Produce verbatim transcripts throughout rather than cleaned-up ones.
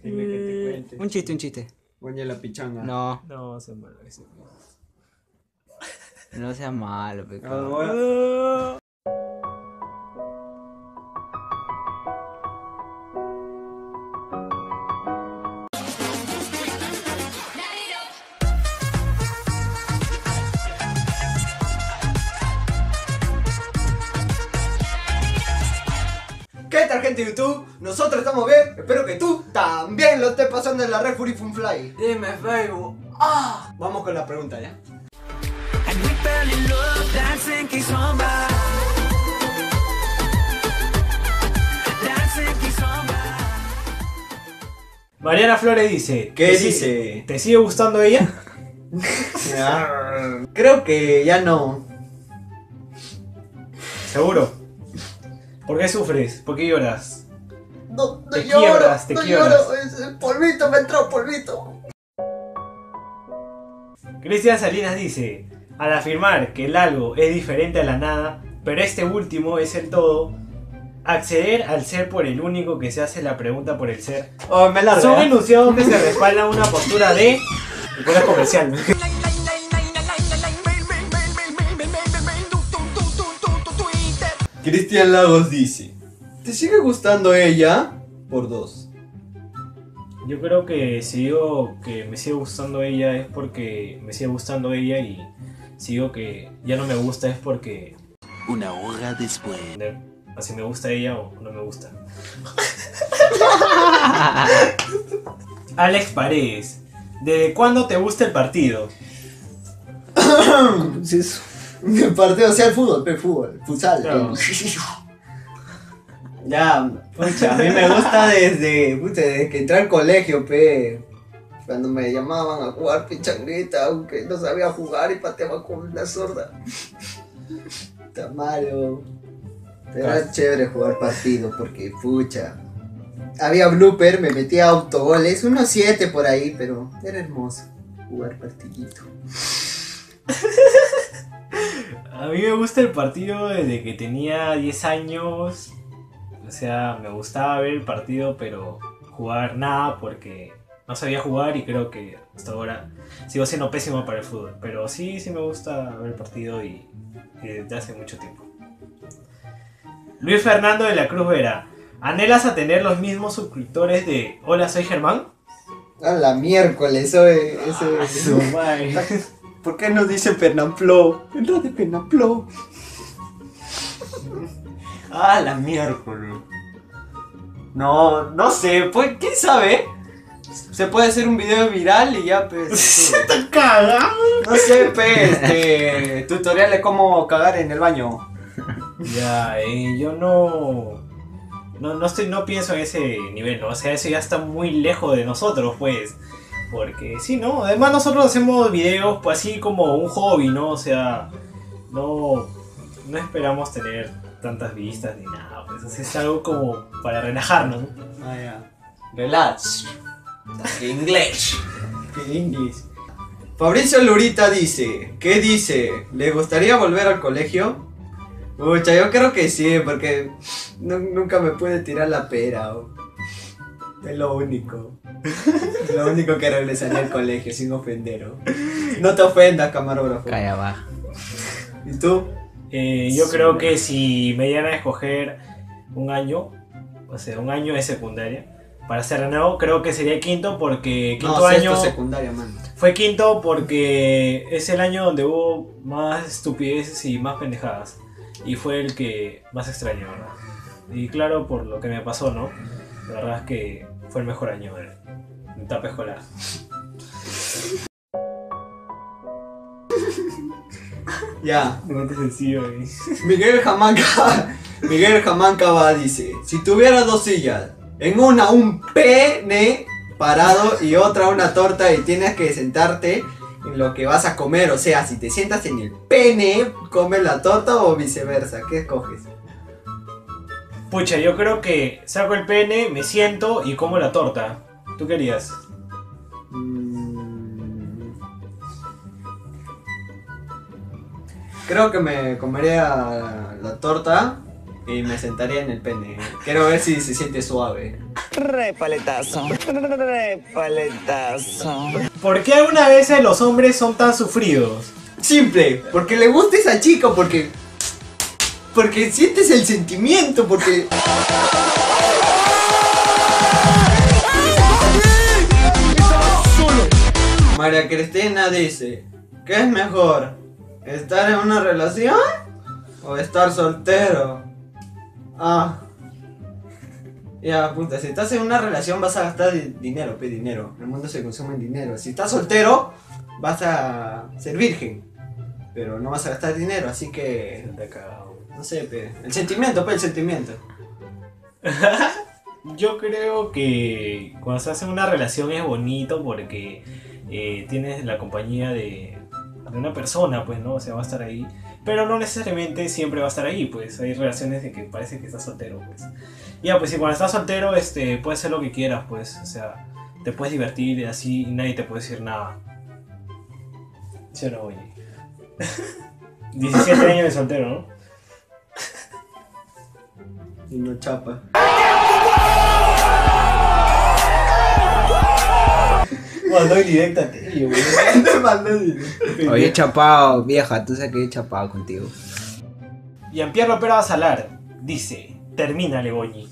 Dime que te cuente. Un chiste, un chiste. Oye, la pichanga. No, No, se malo ese. no sea malo, Ah, pecado. bueno. ¿Qué tal, gente de YouTube? Nosotros estamos bien, espero que tú también lo estés pasando en la Red Fury Fun Fly. Dime, Facebook. ¡Ah! Vamos con la pregunta, ¿ya? And we fell in love dancing kizomba. Dancing kizomba. Mariana Flores dice. ¿Qué ¿te si- dice? ¿Te sigue gustando ella? Ah, creo que ya no. Seguro. ¿Por qué sufres? ¿Por qué lloras? No, no Te lloro, quiebras, te no quiebras. lloro, es el polvito, me entró polvito. Cristian Salinas dice, al afirmar que el algo es diferente a la nada, pero este último es el todo, acceder al ser por el único que se hace la pregunta por el ser, Oh, me largo. son ¿eh? enunciados que se respaldan una postura de... y por es comercial. Cristian Lagos dice: ¿te sigue gustando ella? Por dos. Yo creo que si digo que me sigue gustando ella es porque me sigue gustando ella, y si digo que ya no me gusta es porque... Una hora después. así me gusta ella o no me gusta. Alex Paredes, ¿desde cuándo te gusta el partido? ¿Qué es eso? El partido, o sea, el fútbol, el fútbol, futsal. Claro. Ya, pucha, a mí me gusta desde, pucha, desde que entré al colegio, pe. Cuando me llamaban a jugar pichanguita, aunque no sabía jugar y pateaba con una sorda. Está malo. Era Claro. chévere jugar partido porque, pucha, había blooper, me metía autogoles, unos siete por ahí, pero era hermoso jugar partidito. A mí me gusta el partido desde que tenía diez años. O sea, me gustaba ver el partido, pero jugar nada porque no sabía jugar, y creo que hasta ahora sigo siendo pésimo para el fútbol. Pero sí, sí me gusta ver el partido, y, y desde hace mucho tiempo. Luis Fernando de la Cruz Vera, ¿anhelas a tener los mismos suscriptores de Hola, soy Germán? A la miércoles, eso es... Eso es- Su madre. ¿Por qué nos dicen Pernampló? Es lo de Pernampló. Ah, la miércoles. No, no sé, pues, ¿quién sabe? Se puede hacer un video viral y ya, pues. ¡Te caga! No sé, pues, este. Tutorial de cómo cagar en el baño. Ya, eh, yo no, no, no estoy, no pienso en ese nivel, ¿no? O sea, eso ya está muy lejos de nosotros, pues. Porque sí, ¿no? Además nosotros hacemos videos pues así como un hobby, ¿no? O sea, no, no esperamos tener tantas vistas ni nada, pues es algo como para relajarnos, ¿no? Ah, ya. Relax. Inglés. ¿Qué inglés? Fabricio Lurita dice, ¿qué dice? ¿Le gustaría volver al colegio? Pucha, yo creo que sí, porque nu- nunca me pude tirar la pera. oh. Es lo único. Es lo único que regresaría al colegio, sin ofender. oh. No te ofendas, camarógrafo. Calla, baja. ¿Y tú? Eh, yo Sí. creo que si me dieran a escoger un año, o sea, un año de secundaria, para ser nuevo, creo que sería quinto, porque quinto No, sexto, año... secundaria, man. Fue quinto porque es el año donde hubo más estupideces y más pendejadas. Y fue el que más extraño, ¿verdad? Y claro, por lo que me pasó, ¿no? La verdad es que fue el mejor año de mi etapa escolar. Ya. Realmente sencillo. ¿eh? Miguel Jamanca, Miguel Jamancaba dice, si tuvieras dos sillas, en una un pene parado y otra una torta, y tienes que sentarte en lo que vas a comer, o sea, si te sientas en el pene, comes la torta o viceversa, ¿qué escoges? Pucha, yo creo que saco el pene, me siento y como la torta. ¿Tú querías? Mm, Creo que me comería la torta y me sentaría en el pene. Quiero ver si se siente suave. Repaletazo, repaletazo. ¿Por qué algunas veces los hombres son tan sufridos? Simple, porque le gusta esa chica, porque... Porque sientes el sentimiento, porque... María Cristina dice, ¿qué es mejor? ¿Estar en una relación o estar soltero? Ah. Ya, puta, si estás en una relación vas a gastar di- dinero, pe, dinero. El mundo se consume en dinero. Si estás soltero, vas a ser virgen. Pero no vas a gastar dinero, así que... Te cagado. No sé, pe. El sentimiento, pe, el sentimiento. Yo creo que cuando estás en una relación es bonito porque eh, tienes la compañía de, de una persona, pues, ¿no? O sea, va a estar ahí. Pero no necesariamente siempre va a estar ahí, pues. Hay relaciones de que parece que estás soltero, pues. Ya, pues, si cuando estás soltero, este, puedes hacer lo que quieras, pues. O sea, te puedes divertir y así y nadie te puede decir nada. ¿Sí o no, oye? diecisiete años de soltero, ¿no? Y no chapa. Mandó indirecta a ti, güey. Te mandé dinero. Oye, he chapado, vieja, tú sabes que he chapado contigo. Jean-Pierre Lopera Salar dice: termínale, Goñi.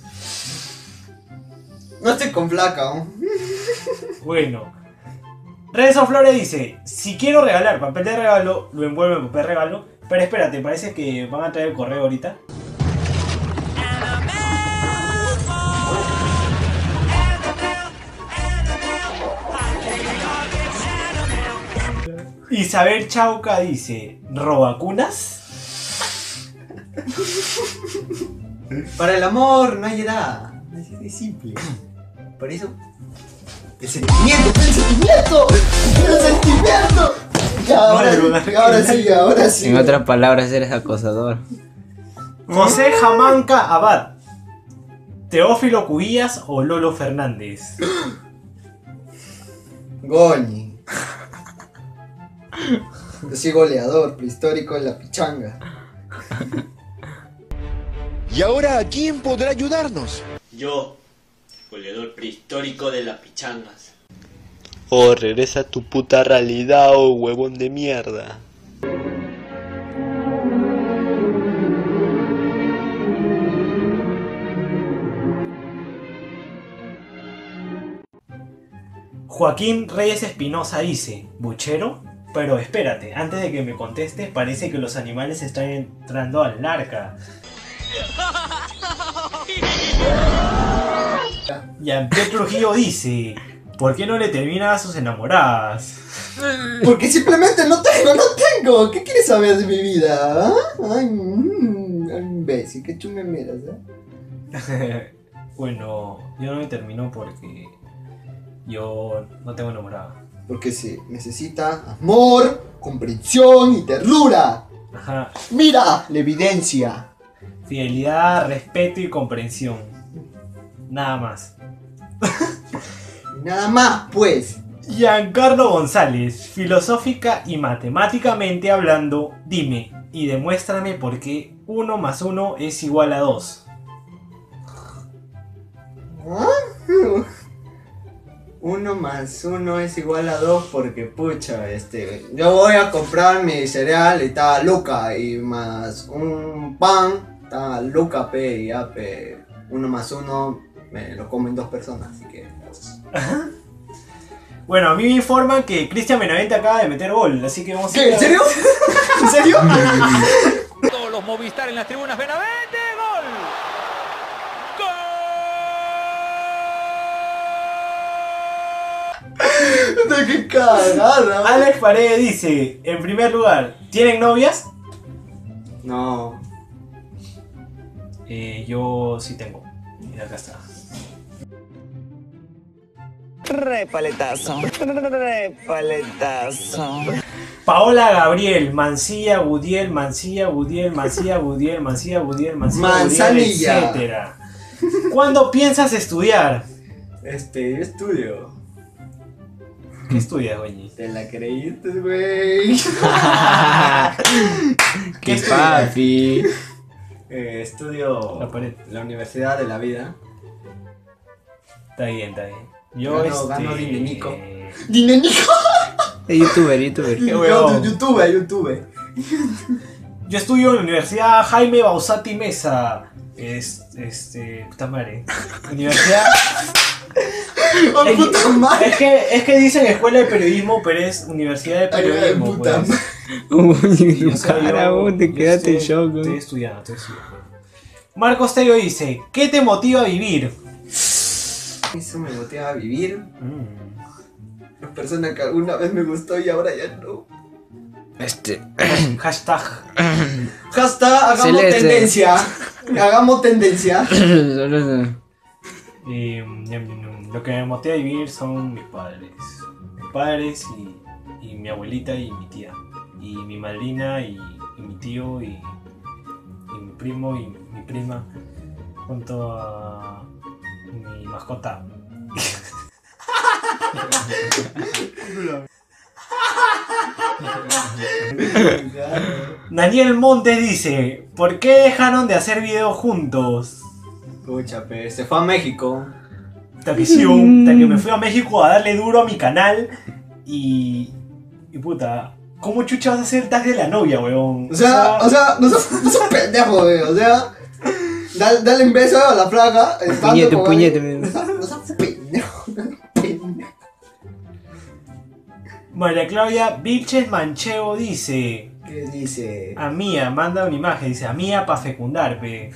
No estoy con flaca, ¿no? Bueno. Renzo Flores dice: si quiero regalar papel de regalo, lo envuelvo en papel de regalo. Pero espérate, parece que van a traer el correo ahorita. Isabel Chauca dice: ¿robacunas? Para el amor no hay edad. Así de simple. Por eso. El sentimiento, el sentimiento. El sentimiento. Ya, ahora, ahora sí, ahora sí. En otras palabras, eres acosador. José Jamanca Abad, Teófilo Cubillas o Lolo Fernández. Goñi. Yo soy goleador, prehistórico en la pichanga. ¿Y ahora quién podrá ayudarnos? Yo, goleador prehistórico de las pichangas. Oh, regresa a tu puta realidad, oh huevón de mierda. Joaquín Reyes Espinosa dice: ¿buchero? Pero espérate, antes de que me contestes, parece que los animales están entrando al arca. Jean-Pierre Trujillo dice: ¿por qué no le termina a sus enamoradas? Porque simplemente no tengo, no tengo. ¿Qué quieres saber de mi vida? ¿Ah? Ay, mmm, imbécil, qué chunga miras, ¿eh? Bueno, yo no me termino porque yo no tengo enamorada. Porque se necesita amor, comprensión y ternura. Ajá. Mira la evidencia. Fidelidad, respeto y comprensión. Nada más. Y nada más, pues. Giancarlo González, filosófica y matemáticamente hablando, dime y demuéstrame por qué uno más uno es igual a dos. ¿Ah? Uno más uno es igual a dos porque, pucha, este, yo voy a comprar mi cereal y está Luca y más un pan, está Luca, pe, y ya, pe, uno más uno me lo comen dos personas, así que... Bueno, a mí me informan que Cristian Benavente acaba de meter gol, así que vamos a... ¿Qué? ¿En serio? ¿En serio? Todos los Movistar en las tribunas. Benavente, gol. ¡Gol! ¡Qué cagada! Alex Paredes dice: en primer lugar, ¿tienen novias? No. Eh, yo sí tengo. Mira, acá está. Repaletazo, repaletazo. Paola Gabriel, Mancilla, Gudiel, Mancilla, Gudiel, Mancilla, Gudiel, Mancilla, Gudiel, Mancilla, Gudiel, Manzanilla. etcétera. ¿Cuándo piensas estudiar? Este, yo estudio. ¿Qué estudias, güey? Te la creíste, güey. ¡Qué estudias? papi! Eh, estudio La pared. la Universidad de la Vida. Está bien, está bien. Yo Ganó, este... ganó Dinenico. ¡Dinenico! Es youtuber, youtuber. Qué huevón. YouTube, YouTube. Yo estudio en la Universidad Jaime Bausati Mesa. Es, este... puta madre. Universidad... ¡Oh, puta madre! Es que, es que dicen Escuela de Periodismo, pero es Universidad de Periodismo. Ay, puta pues. madre. Uy, Yo tu soy cara, yo- vos, te yo quedaste en estoy- shock. Estoy ¿no? estudiando, estoy estudiando. Marcos Tello dice, ¿qué te motiva a vivir? Eso me motiva a vivir. Mm. Una persona que alguna vez me gustó y ahora ya no. Este. Hashtag. Hashtag hagamos Celeste. tendencia. Hagamos tendencia. Y, mm, lo que me motiva a vivir son mis padres. Mis padres y, y mi abuelita y mi tía. Y mi madrina y, y mi tío y, y mi primo y mi prima. Junto a mi mascota. Daniel Montes dice, ¿por qué dejaron de hacer videos juntos? Pucha, pe, se fue a México. Hasta que sí, un- hasta que me fui a México a darle duro a mi canal y... Y puta, ¿cómo chucha vas a hacer el tag de la novia, weón? O sea, o sea, no sos, no sos pendejo, wey. O sea, dale, dale un beso a la flaca. estando Puñete, con- puñete, No seas- no seas pendejo. No seas pendejo. María Claudia Vilches Mancheo dice... ¿Qué dice? A Mía, manda una imagen, dice, a Mía para fecundar, pe.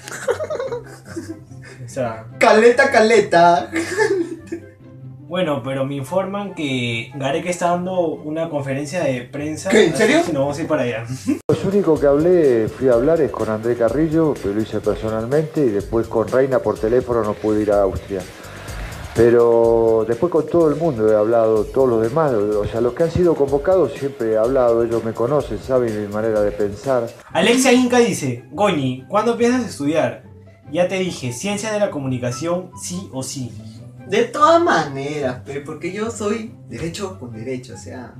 O sea, Caleta, caleta. bueno, pero me informan que Gareca está dando una conferencia de prensa. ¿Qué? ¿En serio? Así que nos vamos a ir para allá. Lo único que hablé, fui a hablar es con André Carrillo, que lo hice personalmente, y después con Reina por teléfono, no pude ir a Austria. Pero después con todo el mundo he hablado, todos los demás, o sea, los que han sido convocados siempre he hablado, ellos me conocen, saben mi manera de pensar. Alexia Inca dice, Goñi, ¿cuándo empiezas a estudiar? Ya te dije, ciencia de la comunicación, sí o sí. De todas maneras, pe, porque yo soy derecho con derecho, o sea.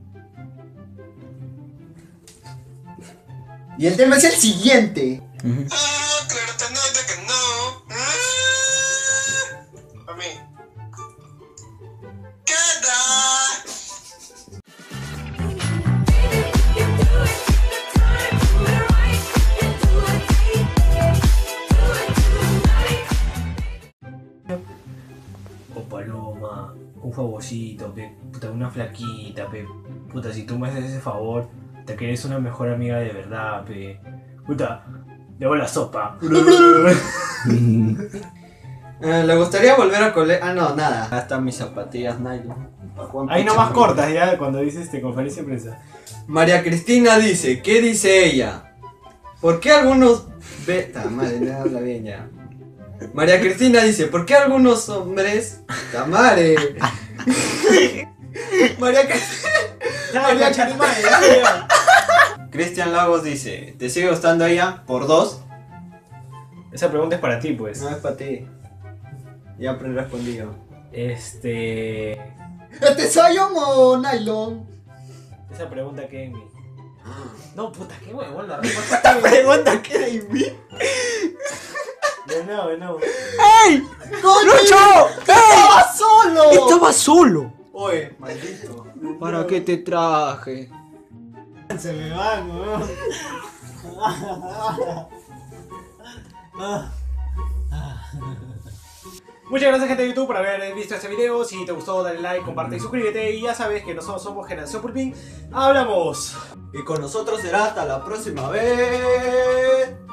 Y el tema es el siguiente. Ah, claro, te no, de que no. Ah, a mí. Queda. O Paloma, un favorcito, pe, puta, una flaquita, pe. Puta, si tú me haces ese favor, te que eres una mejor amiga de verdad, pe. Puta, debo la sopa. Eh, ¿Le gustaría volver al colegio? Ah, no, nada. Acá están mis zapatillas, nylon. Ahí nomás cortas ya cuando dices este, conferencia de prensa. María Cristina dice, ¿qué dice ella? ¿Por qué algunos... Ve... Ta madre, no habla bien ya. María Cristina dice, ¿por qué algunos hombres... Ta madre. María Cristina... María Cristina... Cristian Lagos dice, ¿te sigue gustando ella? ¿Por dos? Esa pregunta es para ti, pues. No es para ti. Ya he respondido. Este... ¿Este Zion o Nylon? Esa pregunta queda en mí. No, puta, qué huevón la Esta pregunta queda en mí. De nuevo, de nuevo. ¡Ey! ¡Coño! ¡Lucho! ¡Estaba solo! ¡Estaba solo! Oye, maldito. ¿Para qué te traje? Se me van, weón. Muchas gracias, gente de YouTube, por haber visto este video. Si te gustó, dale like, comparte y suscríbete. Y ya sabes que nosotros somos Generación Pulpín. ¡Hablamos! Y con nosotros será hasta la próxima vez.